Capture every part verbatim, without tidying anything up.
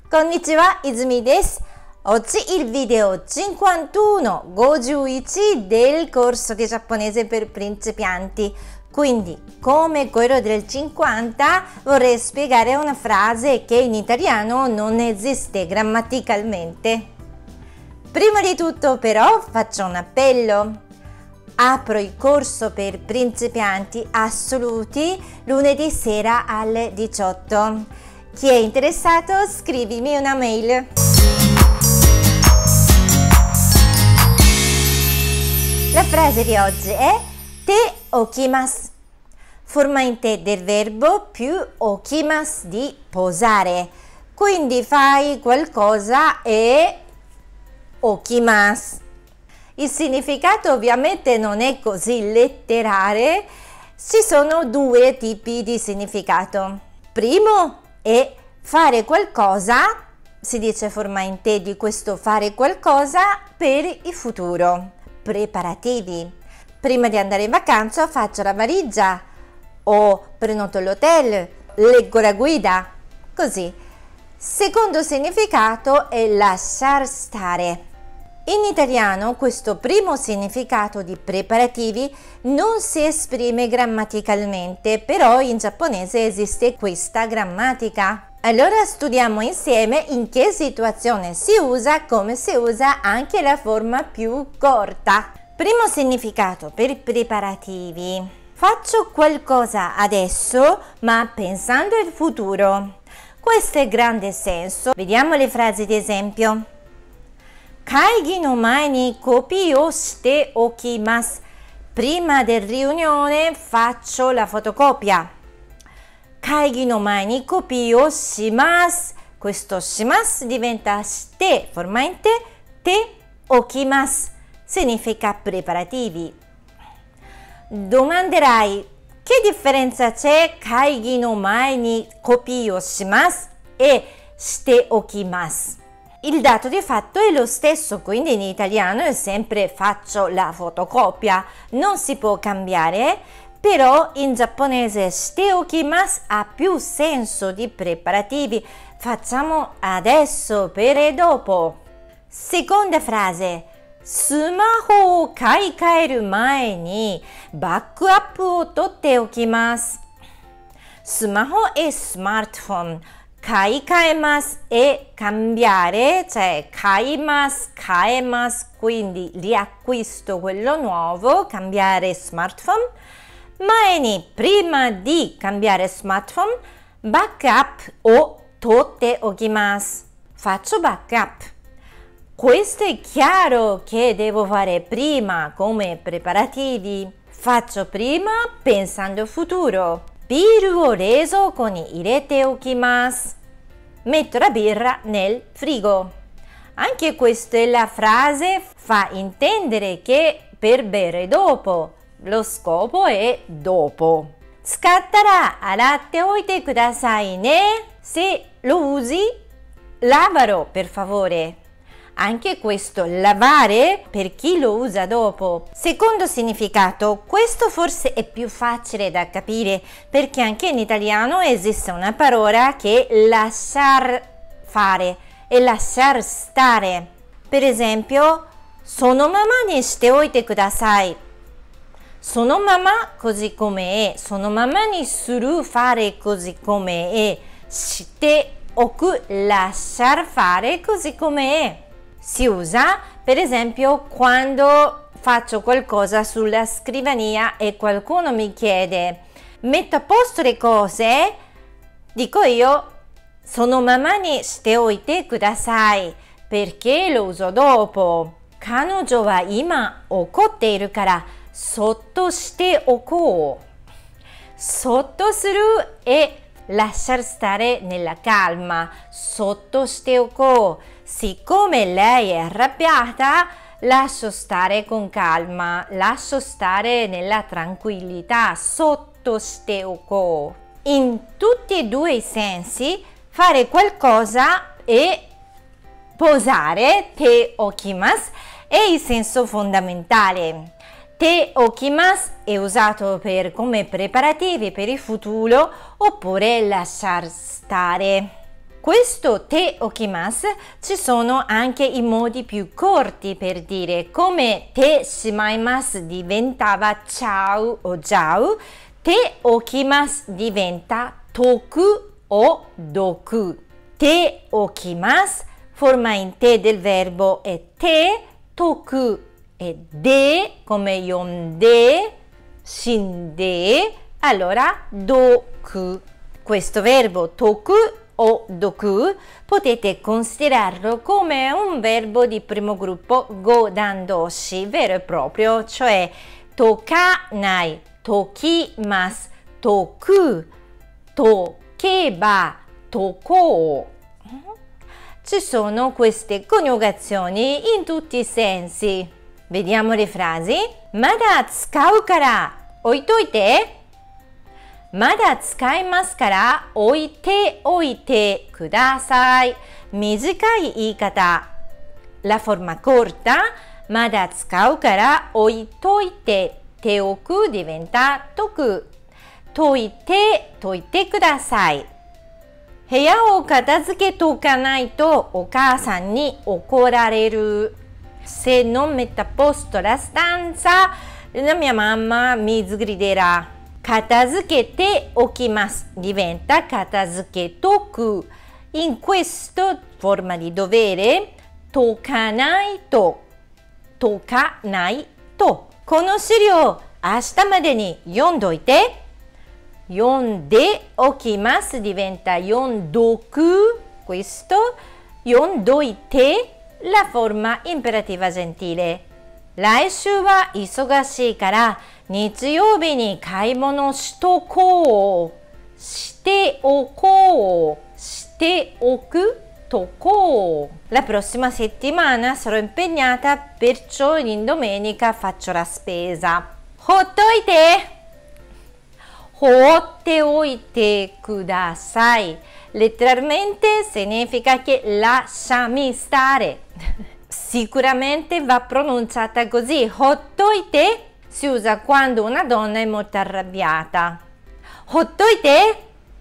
Konnichiwa, Izumi desu. Oggi il video cinquantuno, cinquantuno del corso di giapponese per principianti. Quindi, come quello del cinquanta, vorrei spiegare una frase che in italiano non esiste grammaticalmente. Prima di tutto, però, faccio un appello. Apro il corso per principianti assoluti lunedì sera alle diciotto. Chi è interessato, scrivimi una mail. La frase di oggi è te okimasu, forma in te del verbo più okimasu di posare. Quindi fai qualcosa e okimasu. Il significato ovviamente non è così letterale, ci sono due tipi di significato. Primo è fare qualcosa, si dice forma in te di questo fare qualcosa per il futuro. Preparativi. Prima di andare in vacanza faccio la valigia o prenoto l'hotel, leggo la guida, così. Secondo significato è lasciar stare. In italiano questo primo significato di preparativi non si esprime grammaticalmente, però in giapponese esiste questa grammatica. Allora studiamo insieme in che situazione si usa, come si usa anche la forma più corta. Primo significato per preparativi. Faccio qualcosa adesso, ma pensando al futuro. Questo è il grande senso. Vediamo le frasi di esempio. Kaigi no mae ni copy o shite okimasu. Prima del riunione faccio la fotocopia. Kaigi no mae ni copy o shimasu. Questo shimasu diventa shite, forma in te, te okimasu. Significa preparativi. Domanderai, che differenza c'è kaigi no mae ni copy o shimasu e shite okimasu? Il dato di fatto è lo stesso, quindi in italiano è sempre faccio la fotocopia, non si può cambiare, però in giapponese shite okimasu ha più senso di preparativi, facciamo adesso per dopo. Seconda frase, sumaho o kaikaeru mae ni backup o totte okimasu. Sumaho e smartphone. Kaikaemasu è cambiare, cioè kaimasu, kaemasu, quindi riacquisto quello nuovo, cambiare smartphone. Mae ni, prima di cambiare smartphone, backup o totte okimasu. Faccio backup. Questo è chiaro che devo fare prima come preparativi. Faccio prima pensando al futuro. Biru o reizouko ni irete okimasu. Metto la birra nel frigo. Anche questa è la frase, fa intendere che per bere dopo. Lo scopo è dopo. Tsukattara aratte oite kudasai ne. Se lo usi, lavalo per favore. Anche questo lavare per chi lo usa dopo. Secondo significato, questo forse è più facile da capire perché anche in italiano esiste una parola che è lasciar fare e lasciar stare. Per esempio, sono mama ni shite oite kudasai. Sono mamma così come è. Sono mamma ni suru fare così come è. Shite oku lasciar fare così come è. Si usa per esempio quando faccio qualcosa sulla scrivania e qualcuno mi chiede metto a posto le cose, dico io sono mama ni shite oite kudasai perché lo uso dopo. Kanojo wa ima okotte iru kara sotto shite okou. Sotto suru e lasciar stare nella calma. Sotto shite okou. Siccome lei è arrabbiata, lascio stare con calma, lascio stare nella tranquillità, sotto shite okou. In tutti e due i sensi, fare qualcosa e posare, te okimasu, è il senso fondamentale. Te okimasu è usato per, come preparativi per il futuro oppure lasciar stare. Questo te okimasu ci sono anche i modi più corti per dire, come te shimaimasu diventava ciao o jiao, te okimasu diventa toku o doku. Te okimasu, forma in te del verbo è te, toku è de, come yonde, shinde, allora doku. Questo verbo toku o doku potete considerarlo come un verbo di primo gruppo godandoshi, vero e proprio, cioè tokanai, tokimasu, toku, tokeba, tokou. Ci sono queste coniugazioni in tutti i sensi. Vediamo le frasi. Mada tsukau kara oitoite. Mada tsukaimasu kara oite oite kudasai. Mijikai iikata. La forma corta. Mada tsukau kara oitoite. Teoku diventa toku. Toite toite kudasai. 部屋を片付けておかないとお母さんに怒られる。Se non metto a posto la stanza, la mia mamma mi sgriderà. 片付けておきます diventa 片付けとく。In questo forma di dovere, とかないと、とかないと。この資料、明日までに読んどいて。Yonde okimasu diventa yondoku, questo, yondoite, la forma imperativa gentile. 来週は忙しいから日曜日に買い物しとこう。しておこう。しておくとこう。La prossima settimana sarò impegnata, perciò in domenica faccio la spesa. ほっといて。放っておいてください. Letteralmente significa che lasciami stare. Sicuramente va pronunciata così. Hottoite si usa quando una donna è molto arrabbiata. Hottoite.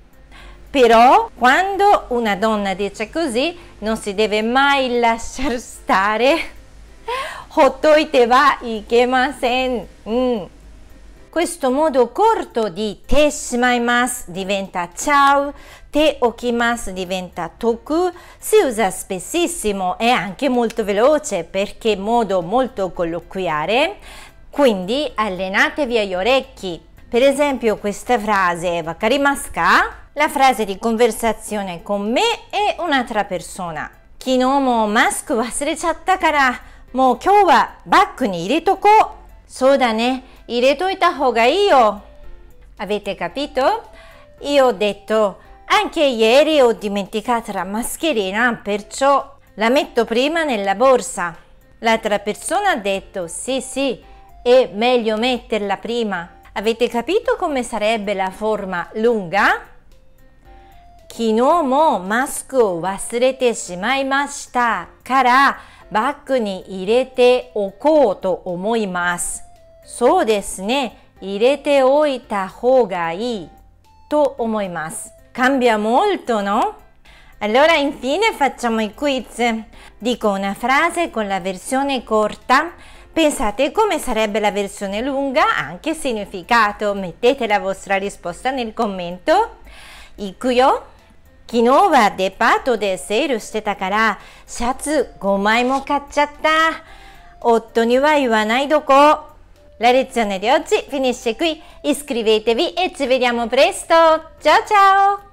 Però quando una donna dice così non si deve mai lasciar stare. Hottoite wa ikemasen. Mm. Questo modo corto di te shimaimasu diventa ciao, te okimasu diventa toku, si usa spessissimo e anche molto veloce perché è modo molto colloquiale, quindi allenatevi agli orecchi. Per esempio questa frase, wakarimasu ka? La frase di conversazione con me e un'altra persona. Kino mo mask wasurechatta kara, mou kyou wa bag ni iretoko. Soda ne. 入れといた方がいいよ. Avete capito? Io ho detto, anche ieri ho dimenticato la mascherina, perciò la metto prima nella borsa. L'altra persona ha detto, sì sì, è meglio metterla prima. Avete capito come sarebbe la forma lunga? 昨日もマスクを忘れてしまいましたからバッグに入れておこうと思います。そうですね、入れておいた方がいいと思います。Cambia molto, no? Allora infine facciamo i quiz. Dico una frase con la versione corta. Pensate come sarebbe la versione lunga, anche significato. Mettete la vostra risposta nel commento. いくよ。昨日はデパートでセールしてたからシャツごまいも買っちゃった。夫には言わないどこ。La lezione di oggi finisce qui, iscrivetevi e ci vediamo presto, ciao ciao!